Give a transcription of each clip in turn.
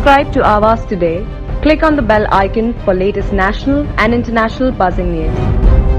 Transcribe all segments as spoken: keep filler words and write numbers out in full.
Subscribe to Aavas today. Click on the bell icon for latest national and international buzzing news.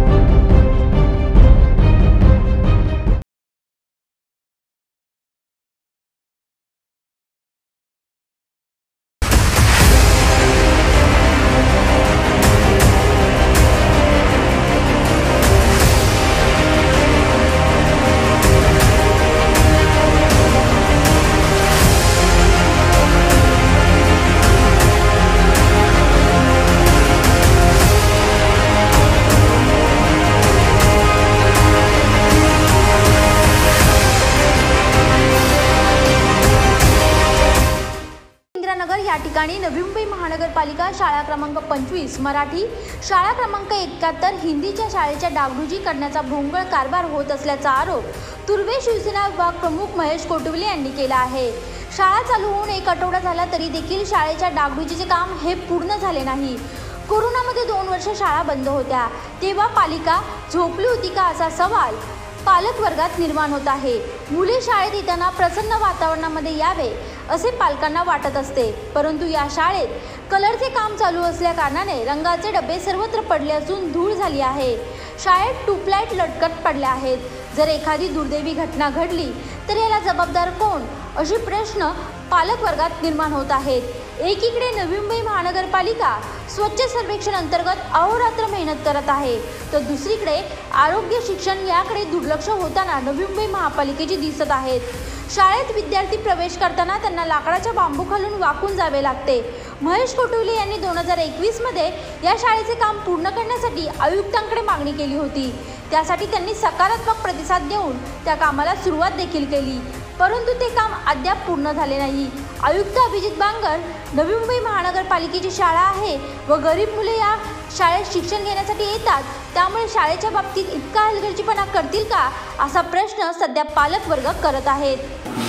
या ठिकाणी नवी मुंबई महानगरपालिका शाळा क्रमांक पंचवीस मराठी शाळा क्रमांक एकाहत्तर हिंदीच्या शाळेच्या डागडुजी करण्याचा भोंगळ कारभार होत असल्याचा आरोप तुर्वे शिवसेना विभाग प्रमुख महेश कोटविले यांनी केला आहे। शाळा चालू होऊन एक आठवडा झाला तरी देखील शाळेच्या डागडुजीचे काम हे पूर्ण झाले नाही। कोरोनामध्ये दोन वर्ष शाळा बंद होत्या तेव्हा पालिका झोपली होती का असा सवाल पालक वर्गात निर्माण होत आहे। मुले शाळेत येताना प्रसन्न वातावरणामध्ये यावे असे पालकांना वाटत असते, परंतु या शाळेत कलरचे काम चालू असल्या कारणाने रंगाचे डबे सर्वत्र पडले असून धूळ झाली आहे। शाळेत ट्यूबलाईट लटकत पडल्या आहेत। जर एखादी दुर्दैवी घटना घडली तर याला जबाबदार कोण असे प्रश्न पालक वर्गात निर्माण होत आहेत। एकीकडे नवी मुंबई महानगरपालिका स्वच्छ सर्वेक्षण अंतर्गत अहोरात्र मेहनत करत आहे, तर दुसरीकडे आरोग्य शिक्षण याकडे दुर्लक्ष होताना नवी मुंबई महापालिकेची दिसत आहेत। शाळेत विद्यार्थी प्रवेश करताना त्यांना लाकडाच्या बांबू खालून वाकून जावे लागते। महेश कोटविले यांनी दोन हजार एकवीस मध्ये या शाळेचे काम पूर्ण करण्यासाठी आयुक्तांकडे मागणी केली होती। त्यासाठी त्यांनी सकारात्मक प्रतिसाद देऊन त्या कामाला सुरुवात देखील केली, परंतु ते काम अद्याप पूर्ण झाले नाही। आयुक्त अभिजित बांगर नवी मुंबई महानगरपालिकेची शाळा आहे व गरीब मुले या शाळेत शिक्षण घेण्यासाठी येतात, त्यामुळे शाळेच्या बाबतीत इतका हलगर्जीपणा करतील का असा प्रश्न सध्या पालक वर्ग करत आहेत।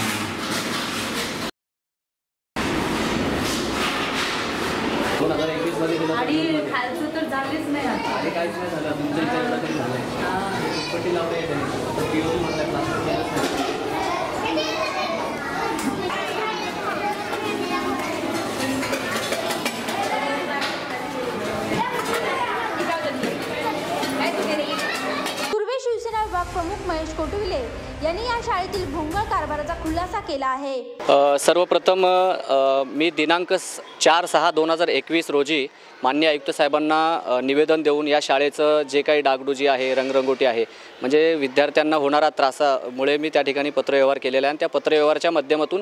दोन हजार एकवीस मध्ये आणि खायचं तर झालीच नाही आता आणि काहीच नाही झालं तुमच्या विचाराला तरी झालंय पट्टी लावले आता पीओपी म्हटलं प्लास्टर तुर्वे शिवसेना विभाग प्रमुख महेश कोटविले यांनी या शाळेतील भोंगळ कारभाराचा खुलासा केला आहे। सर्वप्रथम मी दिनांक चार सहा दोन हजार एकवीस रोजी माननीय आयुक्त साहेबांना निवेदन देऊन या शाळेचं जे काही डागडुजी आहे रंगरंगोटी आहे म्हणजे विद्यार्थ्यांना होणारा त्रासामुळे मी त्या ठिकाणी पत्रव्यवहार केलेला आहे आणि त्या पत्रव्यवहाराच्या माध्यमातून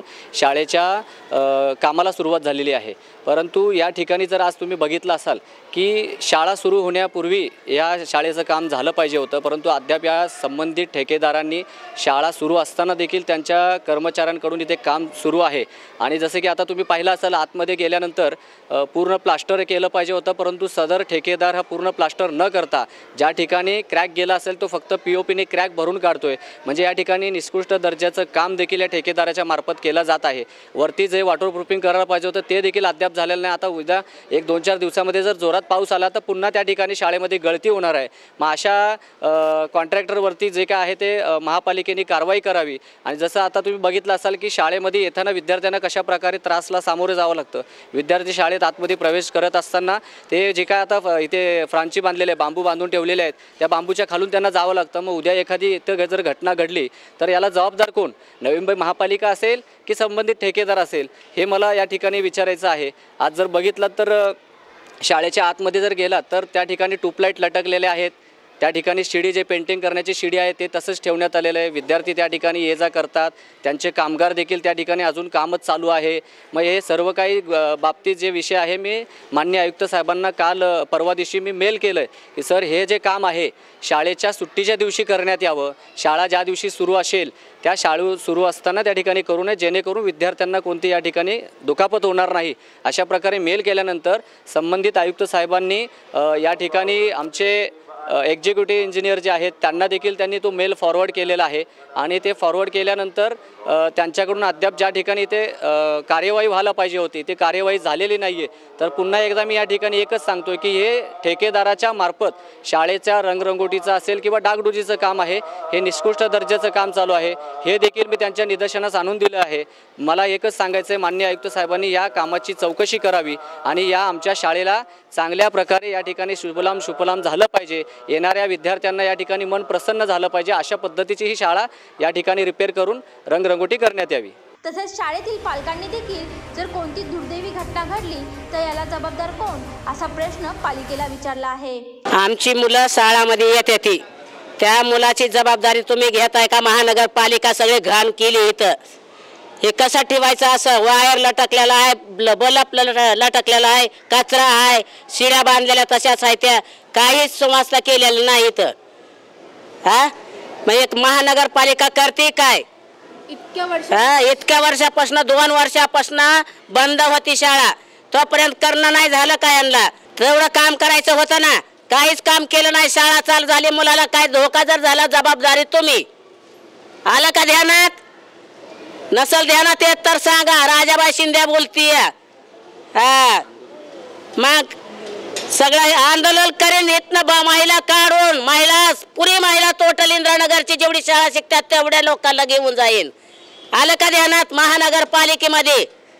शाळेच्या कामाला सुरुवात झालेली आहे। परंतु या ठिकाणी जर आज तुम्ही बघितलं असाल की शाळा सुरू होण्यापूर्वी या शाळेचं काम झालं पाहिजे होतं, परंतु अद्याप या संबंधित ठेकेदारांनी शाळा सुरू असताना देखील त्यांच्या कर्मचाऱ्यांकडून इथे काम सुरू आहे। आणि जसे की आता तुम्ही पाहिलं असाल आतमध्ये गेल्यानंतर पूर्ण प्लास्टर केलं पाहिजे होतं, परंतु सदर ठेकेदार हा पूर्ण प्लास्टर न करता ज्या ठिकाणी क्रॅक गेला असेल तो फक्त पीओपीने क्रॅक भरून काढतोय। म्हणजे या ठिकाणी निकृष्ट दर्जाचं काम देखील या ठेकेदाराच्या मार्फत केलं जात आहे। वरती जे वॉटरप्रूफिंग करायला पाहिजे होतं ते देखील अद्याप झालेलं नाही। आता उद्या एक दोन चार दिवसामध्ये जर जोरात पाऊस आला तर पुन्हा त्या ठिकाणी शाळेमध्ये गळती होणार आहे। मग अशा कॉन्ट्रॅक्टरवरती जे काय आहे ते महापालिकेने कारवाई करावी। आणि जसं आता तुम्ही बघितलं असाल की शाळेमध्ये येताना विद्यार्थ्यांना कशा प्रकारे त्रासला सामोरे जावं लागतं। विद्यार्थी शाळेत आतमध्ये प्रवेश करत असताना ते जे काय आता इथे फ्रांची बांधलेले बांबू बांधून ठेवलेले आहेत त्या बांबूच्या खालून त्यांना जावं लागतं। मग उद्या एखादी इथं जर घटना घडली तर याला जबाबदार कोण? नवी मुंबई महापालिका असेल की संबंधित ठेकेदार असेल, हे मला या ठिकाणी विचारायचं आहे। आज जर बघितलं तर शाळेच्या आतमध्ये जर गेलात तर त्या ठिकाणी ट्यूबलाईट लटकलेले आहेत, त्या ठिकाणी शिडी जे पेंटिंग करण्याची शिडी आहे ते तसंच ठेवण्यात आलेलं आहे। विद्यार्थी त्या ठिकाणी ये जा करतात, त्यांचे कामगार देखील त्या ठिकाणी अजून कामच चालू आहे। मग हे सर्व काही बाबतीत जे विषय आहे मी माननीय आयुक्त साहेबांना काल परवा दिवशी मी मेल केलं आहे की सर हे जे काम आहे शाळेच्या सुट्टीच्या दिवशी करण्यात यावं। शाळा ज्या दिवशी सुरू असेल त्या शाळू सुरू असताना त्या ठिकाणी करू नये, जेणेकरून विद्यार्थ्यांना कोणती या ठिकाणी दुखापत होणार नाही। अशा प्रकारे मेल केल्यानंतर संबंधित आयुक्त साहेबांनी या ठिकाणी आमचे एक्झिक्युटिव्ह इंजिनियर जे आहेत त्यांना देखील त्यांनी तो मेल फॉरवर्ड केलेला आहे आणि ते फॉरवर्ड केल्यानंतर अ, त्यांच्याकडून अद्याप ज्या ठिकाणी ते अ, कार्यवाही व्हायला पाहिजे होती ती कार्यवाही झालेली नाही आहे. तर पुन्हा एकदा मी या ठिकाणी एकच सांगतो आहे की हे ठेकेदाराच्या मार्फत शाळेच्या रंगरंगोटीचं असेल किंवा डागडुजीचं काम आहे, हे निकृष्ट दर्जाचं काम चालू आहे. हे देखील मी त्यांच्या निदर्शनास आणून दिलं आहे. मला एकच सांगायचं आहे, माननीय आयुक्त साहेबांनी या कामाची चौकशी करावी आणि या आमच्या शाळेला चांगल्या प्रकारे या ठिकाणी शुभलाम शुभलाम झालं पाहिजे. येणाऱ्या विद्यार्थ्यांना या ठिकाणी मन प्रसन्न झालं पाहिजे. अशा पद्धतीची ही शाळा या ठिकाणी रिपेअर करून रंगरंगोटी करण्यात यावी. तसेच शाळेतील पालकांनी देखील जर कोणती दुर्दैवी घटना घडली तर याला जबाबदार कोण असा प्रश्न पालिकेला विचारला आहे. आमची मुलं शाळामध्ये येते ती त्या मुलाची जबाबदारी तुम्ही घेताय का? महानगरपालिका सगळे घाण केली इथं. हे कसं ठेवायचं? असं वायर लटकलेला आहे, बल्ब लटकलेला आहे, कचरा आहे, शिड्या बांधलेल्या तशाच आहे, त्या काहीच सुवासना केलेलं नाही इथं. हा म्हणजे महानगरपालिका करते काय? इतक्या वर्ष हा इतक्या वर्षापासून दोन वर्षापासून बंद होती शाळा, तोपर्यंत करणं नाही झालं काय? यांना तेवढं काम करायचं होतं ना, काहीच काम केलं नाही. शाळा चालू झाली, मुलाला काय धोका जर झाला जबाबदारी तुम्ही. आलं का ध्यानात? नसल ध्यानात येत तर सांगा. राजाबाई शिंदे बोलतीय. हा मग सगळं आंदोलन करेन इथनं महिला काढून, महिला पुरी महिला टोटल इंद्रानगरची जेवढी शाळा शिकतात तेवढ्या लोकांना घेऊन जाईन. आलं का ध्यानात? महानगरपालिकेमध्ये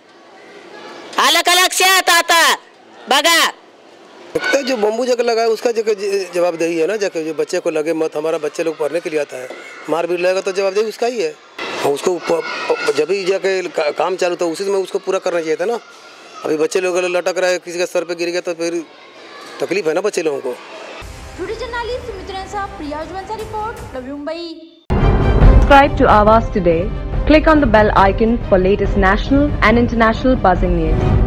आलं का लक्षात? आता बघा लगता है जो बम्बू जगह लगा है उसका जगह जवाबदेही है ना, जगह जो बच्चे को लगे मत. हमारा बच्चे लोग पढ़ने के लिए आता है, मार भी लगेगा तो जवाबदेही उसका ही है. हाँ उसको जब भी जाके काम चालू था उसी में उसको पूरा करना चाहिए था ना. अभी बच्चे लोग लटक रहे, किसी का सर पे गिर गया तो फिर तकलीफ है ना बच्चे लोगों को. टुडे जर्नलिस्ट मित्रांचा Priya उज्ज्वलचा report, Navi Mumbai. Subscribe to Awaaz today. Click on the bell icon for latest national and international buzzing news.